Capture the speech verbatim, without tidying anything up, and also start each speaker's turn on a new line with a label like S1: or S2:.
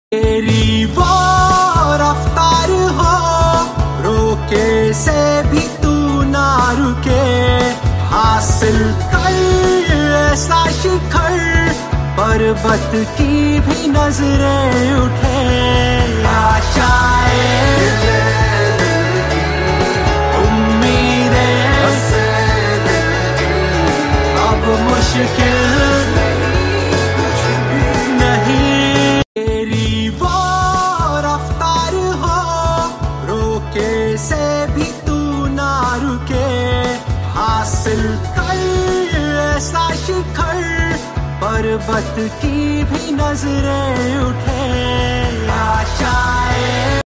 S1: तेरी वो रफ्तार हो, रोके से भी तू ना रुके, हासिल कर ऐसा शिखर, पर्वत की भी नजरें उठे। आशाएं, उम्मीदें, अब मुश्किल नहीं। तेरी वो रफ्तार हो, रोके से भी तू ना रुके, हासिल कर ऐसा शिखर, पर्वत की भी नजरें उठे। आशाएं